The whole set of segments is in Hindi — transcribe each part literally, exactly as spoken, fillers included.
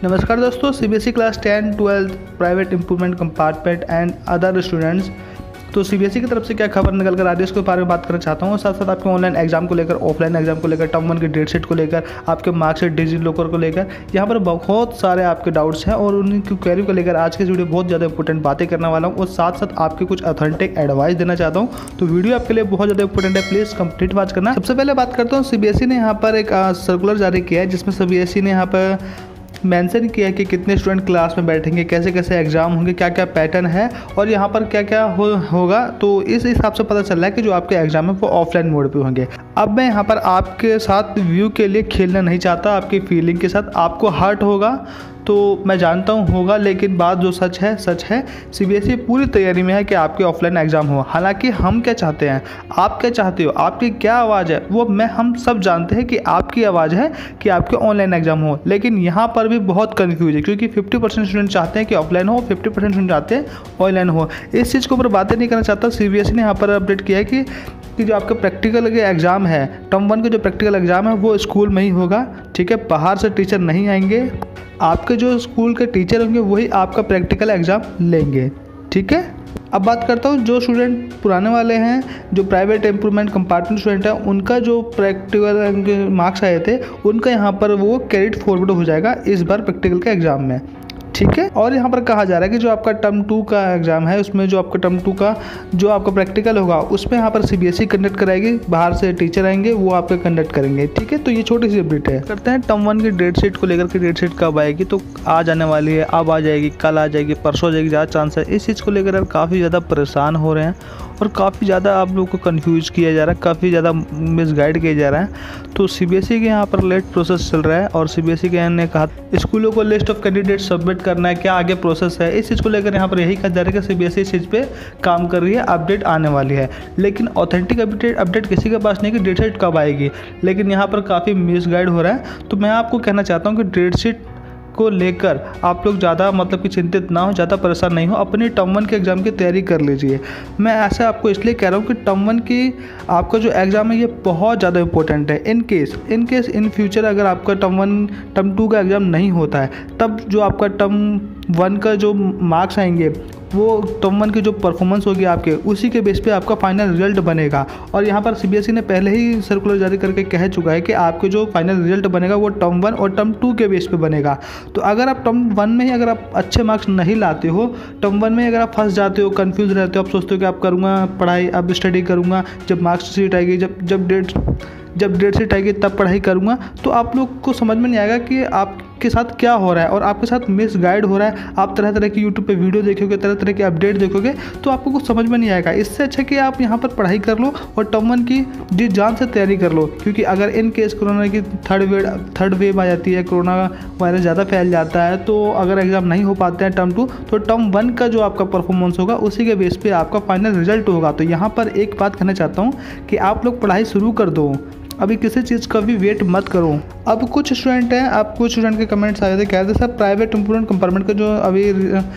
नमस्कार दोस्तों, CBSE class ten twelfth private improvement compartment and other students. तो सीबीएसई की तरफ से क्या खबर निकल कर आ रही है उसके बारे में बात करना चाहता हूँ। साथ साथ आपके ऑनलाइन एग्जाम को लेकर, ऑफलाइन एग्जाम को लेकर, टर्म वन के डेट शीट को लेकर, आपके मार्कशीट डिजी लॉकर को लेकर, यहाँ पर बहुत सारे आपके डाउट्स हैं और उनकी क्वेरी को लेकर आज के वीडियो बहुत ज़्यादा इंपॉर्टेंट बातें करने वाला हूँ और साथ साथ आपके कुछ ऑथेंटिक एडवाइस देना चाहता हूँ। तो वीडियो आपके लिए बहुत ज़्यादा इंपॉर्टेंट है, प्लीज़ कंप्लीट वॉच करना। सबसे पहले बात करता हूँ, सीबीएसई ने यहाँ पर एक सर्कुलर जारी किया है जिसमें सीबीएसई ने यहाँ पर मेंशन किया है कि कितने स्टूडेंट क्लास में बैठेंगे, कैसे कैसे एग्जाम होंगे, क्या क्या पैटर्न है और यहाँ पर क्या क्या हो, होगा। तो इस हिसाब से पता चल रहा है कि जो आपके एग्जाम है वो ऑफलाइन मोड पे होंगे। अब मैं यहाँ पर आपके साथ व्यू के लिए खेलना नहीं चाहता, आपकी फीलिंग के साथ। आपको हर्ट होगा तो मैं जानता हूँ होगा, लेकिन बात जो सच है सच है। सीबीएसई पूरी तैयारी में है कि आपके ऑफलाइन एग्जाम हो। हालांकि हम क्या चाहते हैं, आप क्या चाहते हो, आपकी क्या आवाज़ है वो मैं हम सब जानते हैं कि आपकी आवाज़ है कि आपके ऑनलाइन एग्जाम हो। लेकिन यहाँ पर भी बहुत कन्फ्यूज है क्योंकि फिफ्टी परसेंट स्टूडेंट चाहते हैं कि ऑफलाइन हो, फिफ्टी परसेंट स्टूडेंट चाहते हैं ऑनलाइन हो। इस चीज़ के ऊपर बातें नहीं करना चाहता। सीबीएसई ने यहाँ पर अपडेट किया है कि कि जो आपका प्रैक्टिकल के एग्ज़ाम है, टर्म वन का जो प्रैक्टिकल एग्ज़ाम है वो स्कूल में ही होगा। ठीक है, बाहर से टीचर नहीं आएंगे, आपके जो स्कूल के टीचर होंगे वही आपका प्रैक्टिकल एग्ज़ाम लेंगे। ठीक है, अब बात करता हूँ जो स्टूडेंट पुराने वाले हैं, जो प्राइवेट इम्प्रूवमेंट कंपार्टमेंट स्टूडेंट है, उनका जो प्रैक्टिकल मार्क्स आए थे उनका यहाँ पर वो कैरिड फॉरवर्ड हो जाएगा इस बार प्रैक्टिकल के एग्ज़ाम में। ठीक है, और यहाँ पर कहा जा रहा है कि जो आपका टर्म टू का एग्ज़ाम है उसमें जो आपका टर्म टू का जो आपका प्रैक्टिकल होगा उसमें यहाँ पर सीबीएसई कंडक्ट कराएगी, बाहर से टीचर आएंगे वो आपका कंडक्ट करेंगे। ठीक है, तो ये छोटी सी अपडेट है। करते हैं टर्म वन की डेट शीट को लेकर के। डेट शीट कब आएगी? तो आ जाने वाली है, अब आ जाएगी, कल आ जाएगी, परसों आ जाएगी, ज़्यादा चांस है। इस चीज़ को लेकर यार काफ़ी ज़्यादा परेशान हो रहे हैं और काफ़ी ज़्यादा आप लोग को कन्फ्यूज किया जा रहा है, काफ़ी ज़्यादा मिसगाइड किया जा रहा है। तो सीबीएसई के यहाँ पर लेट प्रोसेस चल रहा है और सीबीएसई के ने कहा स्कूलों को लिस्ट ऑफ कैंडिडेट सबमिट करना है, क्या आगे प्रोसेस है। इस चीज़ को लेकर यहाँ पर यही कहा जा रहा है कि सीबीएसई इस चीज़ पे काम कर रही है, अपडेट आने वाली है। लेकिन ऑथेंटिक अपडेट अपडेट किसी के पास नहीं कि डेट शीट कब आएगी, लेकिन यहाँ पर काफ़ी मिसगाइड हो रहा है। तो मैं आपको कहना चाहता हूँ कि डेट शीट को लेकर आप लोग ज़्यादा मतलब कि चिंतित ना हो, ज़्यादा परेशान नहीं हो, अपनी टर्म वन के एग्ज़ाम की तैयारी कर लीजिए। मैं ऐसा आपको इसलिए कह रहा हूँ कि टर्म वन की आपका जो एग्ज़ाम है ये बहुत ज़्यादा इंपॉर्टेंट है। In case in case in future अगर आपका टर्म वन टर्म टू का एग्ज़ाम नहीं होता है, तब जो आपका टर्म वन का जो मार्क्स आएंगे वो टर्म वन की जो परफॉर्मेंस होगी आपके, उसी के बेस पे आपका फाइनल रिजल्ट बनेगा। और यहाँ पर सीबीएसई ने पहले ही सर्कुलर जारी करके कह चुका है कि आपके जो फाइनल रिजल्ट बनेगा वो टर्म वन और टर्म टू के बेस पे बनेगा। तो अगर आप टर्म वन में ही अगर आप अच्छे मार्क्स नहीं लाते हो, टर्म वन में अगर आप फंस जाते हो, कन्फ्यूज रहते हो, आप सोचते हो कि आप करूँगा पढ़ाई, अब स्टडी करूँगा, जब मार्क्स शीट आएगी, जब जब डेट जब डेट शीट आएगी तब पढ़ाई करूँगा, तो आप लोग को समझ में नहीं आएगा कि आपके साथ क्या हो रहा है और आपके साथ मिस गाइड हो रहा है। आप तरह तरह की यूट्यूब पे वीडियो देखोगे, तरह तरह के अपडेट देखोगे, तो आपको कुछ समझ में नहीं आएगा। इससे अच्छा कि आप यहाँ पर पढ़ाई कर लो और टर्म वन की जी जान से तैयारी कर लो। क्योंकि अगर इन केस कोरोना की थर्ड वेव थर्ड वेव आ जाती है, कोरोना वायरस ज़्यादा फैल जाता है, तो अगर एग्ज़ाम नहीं हो पाते हैं टर्म टू, तो टर्म वन का जो आपका परफॉर्मेंस होगा उसी के बेस पे आपका फाइनल रिजल्ट होगा। तो यहाँ पर एक बात कहना चाहता हूँ कि आप लोग पढ़ाई शुरू कर दो, अभी किसी चीज़ का भी वेट मत करो। अब कुछ स्टूडेंट हैं, अब कुछ स्टूडेंट के कमेंट्स आए थे, कह रहे थे सर प्राइवेट इम्प्रूवमेंट कंपार्टमेंट का जो अभी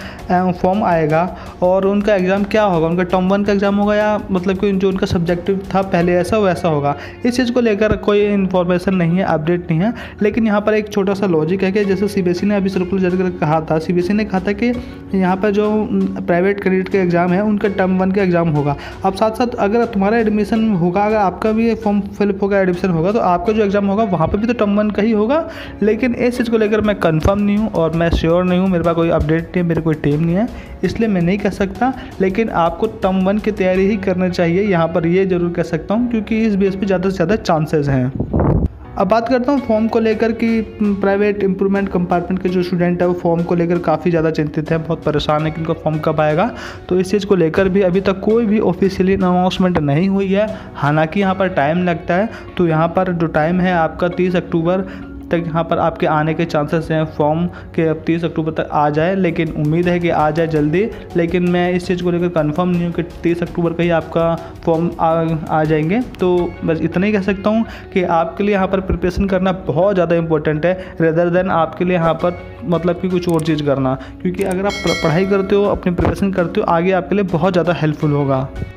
फॉर्म आएगा और उनका एग्ज़ाम क्या होगा, उनका टर्म वन का एग्ज़ाम होगा या मतलब कि जो उनका सब्जेक्टिव था पहले ऐसा वैसा होगा। इस चीज़ को लेकर कोई इन्फॉर्मेशन नहीं है, अपडेट नहीं है। लेकिन यहाँ पर एक छोटा सा लॉजिक है कि जैसे सीबीएसई ने अभी सर्कुलर जारी करके कहा था, सीबीएसई ने कहा था कि यहाँ पर जो प्राइवेट कैंडिडेट का एग्ज़ाम है उनका टर्म वन का एग्ज़ाम होगा। अब साथ साथ अगर तुम्हारा एडमिशन होगा, अगर आपका भी फॉर्म फिलअप होगा, एडमिशन होगा, तो आपका जो एग्ज़ाम होगा वहाँ पे भी तो टर्म वन का ही होगा। लेकिन इस चीज़ को लेकर मैं कंफर्म नहीं हूँ और मैं श्योर नहीं हूँ, मेरे पास कोई अपडेट नहीं है, मेरी कोई टीम नहीं है, इसलिए मैं नहीं कह सकता। लेकिन आपको टर्म वन की तैयारी ही करनी चाहिए, यहाँ पर ये ज़रूर कह सकता हूँ, क्योंकि इस बेस पे ज़्यादा से ज़्यादा चांसेस हैं। अब बात करता हूँ फॉर्म को लेकर कि प्राइवेट इम्प्रूवमेंट कंपार्टमेंट के जो स्टूडेंट है वो फॉर्म को लेकर काफ़ी ज़्यादा चिंतित है, बहुत परेशान है कि उनका फॉर्म कब आएगा। तो इस चीज़ को लेकर भी अभी तक कोई भी ऑफिशियली अनाउंसमेंट नहीं हुई है। हालांकि यहाँ पर टाइम लगता है, तो यहाँ पर जो टाइम है आपका तीस अक्टूबर तक यहाँ पर आपके आने के चांसेस हैं फॉर्म के, अब तीस अक्टूबर तक आ जाए, लेकिन उम्मीद है कि आ जाए जल्दी। लेकिन मैं इस चीज़ को लेकर कंफर्म नहीं हूँ कि तीस अक्टूबर का ही आपका फॉर्म आ, आ जाएंगे। तो बस इतना ही कह सकता हूँ कि आपके लिए यहाँ पर प्रिपरेशन करना बहुत ज़्यादा इंपॉर्टेंट है, रेदर देन आपके लिए यहाँ पर मतलब कि कुछ और चीज़ करना। क्योंकि अगर आप पढ़ाई करते हो, अपनी प्रिपरेशन करते हो, आगे आपके लिए बहुत ज़्यादा हेल्पफुल होगा।